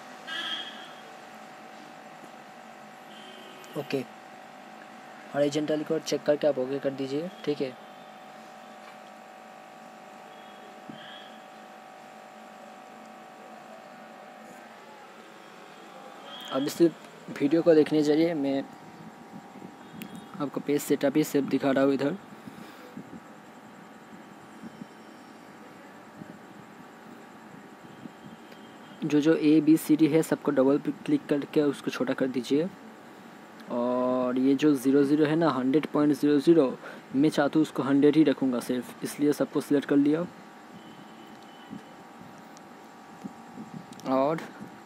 ओके। हॉरिजॉन्टल को चेक करके आप ओके कर दीजिए, ठीक है। अब इस वीडियो को देखने जरिए मैं आपको पेज सेटअप ही सिर्फ दिखा रहा हूँ इधर। जो ABCD है सबको डबल क्लिक करके उसको छोटा कर दीजिए। और ये जो 00 है ना 100.00, मैं चाहता हूँ उसको 100 ही रखूँगा सिर्फ, इसलिए सबको सिलेक्ट कर लिया। और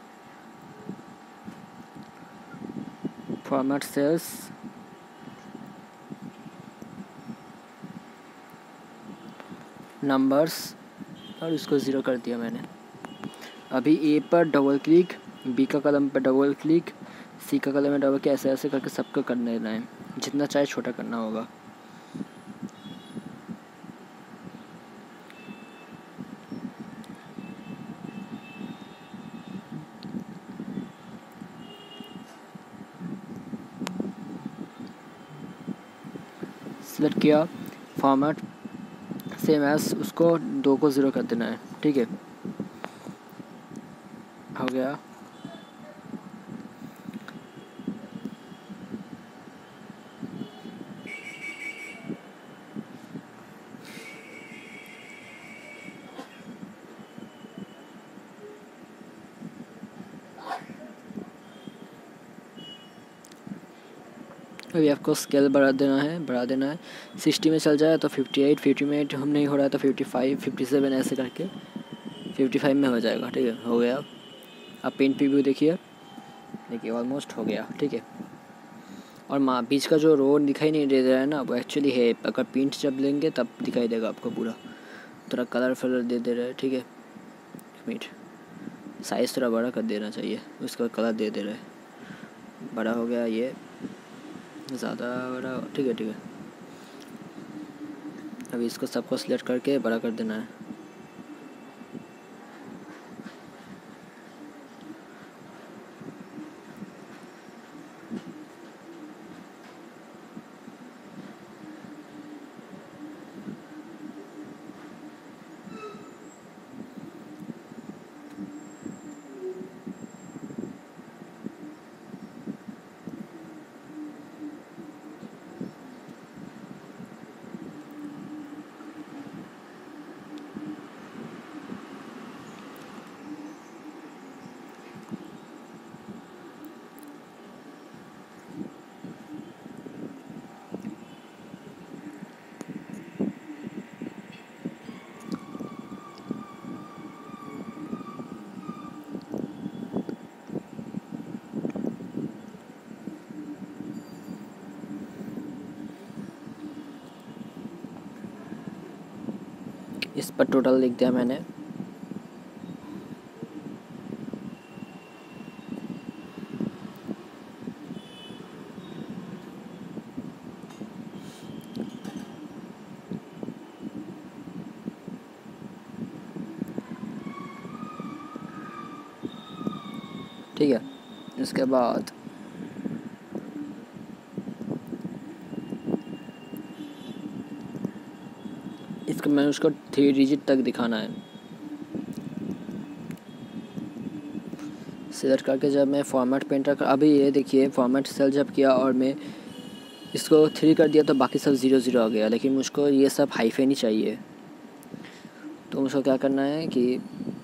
फॉर्मेट सेल्स, नंबर्स, और इसको 0 कर दिया मैंने। अभी ए पर डबल क्लिक, बी का कलम पर डबल क्लिक, सी का कलम में डबल क्लिक, ऐसे ऐसे करके सबको कर लेना है, जितना चाहे छोटा करना होगा। सिलेक्ट किया, फॉर्मेट सेम एज, उसको 2 को 0 कर देना है, ठीक है। हो गया। अभी आपको स्केल बढ़ा देना है 60 में चल जाए तो 58, 50 में हम नहीं हो रहा है तो 55, 57, ऐसे करके 55 में हो जाएगा, ठीक है। हो गया। अब प्रिंट प्रीव्यू देखिए ऑलमोस्ट हो गया, ठीक है। और बीच का जो रो दिखाई नहीं दे रहा है ना, वो एक्चुअली है, अगर प्रिंट जब लेंगे तब दिखाई देगा आपको पूरा। थोड़ा कलर दे रहा है, ठीक है। मिनट, साइज़ थोड़ा बड़ा कर देना चाहिए, उसका कलर दे रहा है, बड़ा हो गया ये, ज़्यादा बड़ा, ठीक है। अभी इसको सबको सिलेक्ट करके बड़ा कर देना है। इस पर टोटल लिख दिया मैंने। ठीक है। इसके बाद इसको मैंने उसको 3 डिजिट तक दिखाना है। सिलेक्ट करके जब मैं फॉर्मेट पेंटर कर, अभी ये देखिए फॉर्मेट सेल जब किया और मैं इसको 3 कर दिया तो बाकी सब 0 0 आ गया, लेकिन मुझको ये सब हाइफन ही चाहिए। तो मुझको क्या करना है कि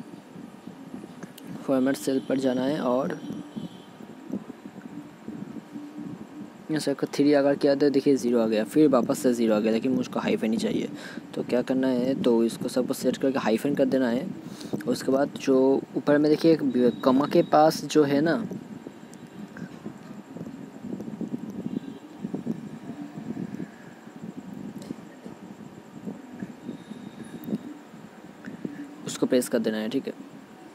फॉर्मेट सेल पर जाना है और ऐसा 3 अगर किया तो देखिए 0 आ गया, फिर वापस से 0 आ गया, लेकिन मुझको हाइफन ही चाहिए। तो क्या करना है, तो इसको सबको सेलेक्ट करके हाइफन कर देना है। उसके बाद जो ऊपर में देखिए एक कमा के पास जो है ना, उसको प्रेस कर देना है। ठीक है।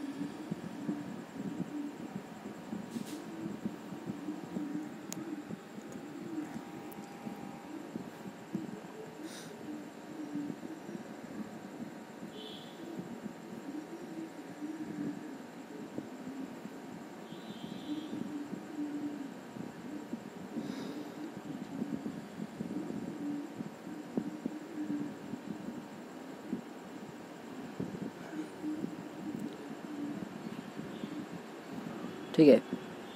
ठीक है।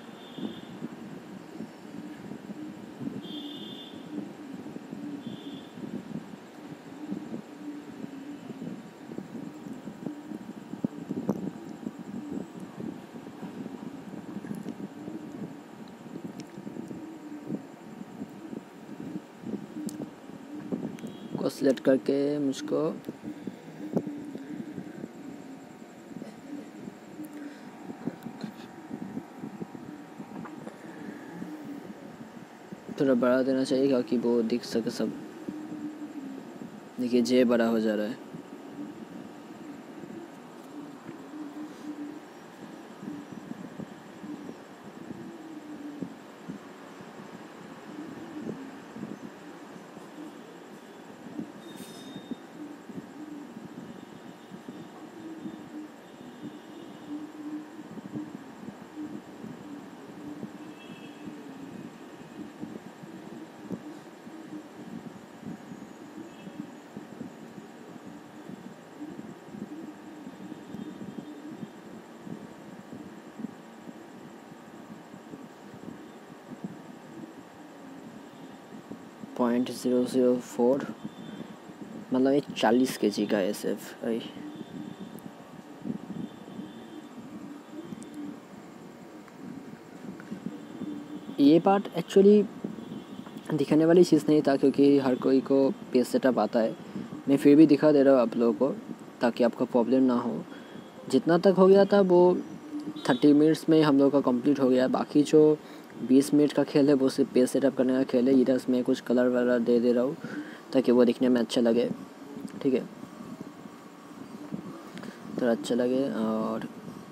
को सिलेक्ट करके मुझको थोड़ा बढ़ा देना चाहिए ताकि वो दिख सके सब। देखिए जे बड़ा हो जा रहा है। .004 मतलब ये 40 kg का है सिर्फ। ये पार्ट एक्चुअली दिखाने वाली चीज़ नहीं था, क्योंकि हर कोई को पेज सेटअप आता है। मैं फिर भी दिखा दे रहा हूँ आप लोगों को ताकि आपका प्रॉब्लम ना हो। जितना तक हो गया था वो 30 मिनट्स में हम लोग का कंप्लीट हो गया। बाकी जो 20 मिनट का खेल है वो सिर्फ पेज सेटअप करने का खेल है। इधर मैं कुछ कलर वगैरह दे दे रहा हूँ ताकि वो दिखने में अच्छा लगे। ठीक है, थोड़ा अच्छा लगे। और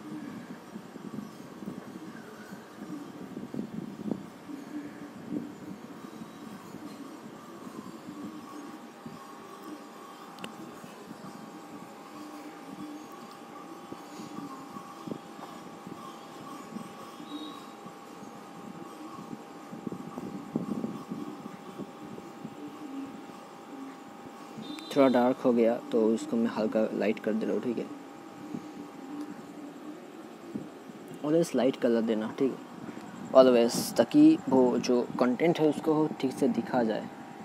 थोड़ा डार्क हो गया तो उसको मैं हल्का लाइट कर दे रहा हूँ। ठीक है, और इस लाइट कलर देना। ठीक है, ऑलवेज, ताकि वो जो कंटेंट है उसको ठीक से दिखा जाए।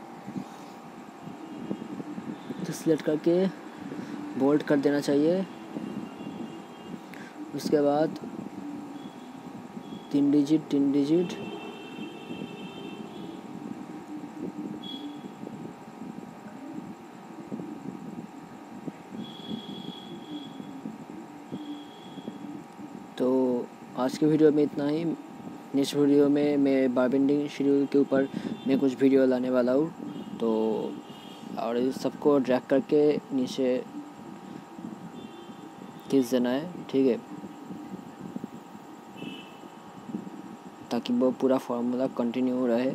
तो सिलेक्ट करके बोल्ड कर देना चाहिए। उसके बाद 3 डिजिट तो आज के वीडियो में इतना ही। नेक्स्ट वीडियो में मैं बारबेंडिंग शेड्यूल के ऊपर मैं कुछ वीडियो लाने वाला हूँ। तो और इस सबको ड्रैग करके नीचे खींच देना है। ठीक है, ताकि वो पूरा फार्मूला कंटिन्यू रहे।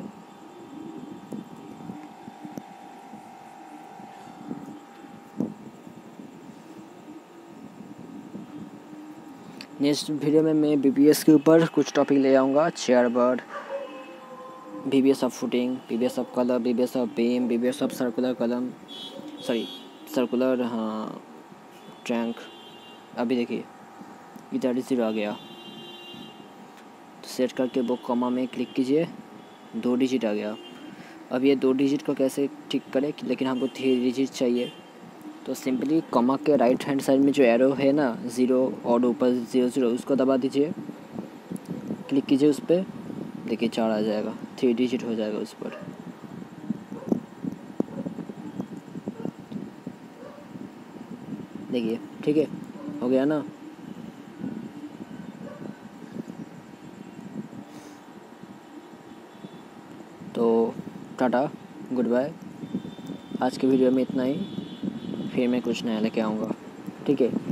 नेक्स्ट वीडियो में मैं BBS के ऊपर कुछ टॉपिक ले आऊँगा, chair bird, BBS of footing, BBS of colour, BBS of beam, BBS of circular column, circular हाँ ट्रैंक। अभी देखिए ये 0 आ गया, तो सेट करके वो कॉमा में क्लिक कीजिए, 2 डिजिट आ गया। अब ये 2 डिजिट को कैसे ठीक करें, लेकिन हमको 3 डिजिट चाहिए। तो सिंपली कॉमा के राइट हैंड साइड में जो एरो है ना 0 और ऊपर 0 उसको दबा दीजिए, क्लिक कीजिए उस पर, देखिए 4 आ जाएगा, 3 डिजिट हो जाएगा उस पर। देखिए ठीक है, हो गया ना। तो टाटा, गुड बाय। आज के वीडियो में इतना ही, फिर मैं कुछ नया लेके आऊँगा, ठीक है।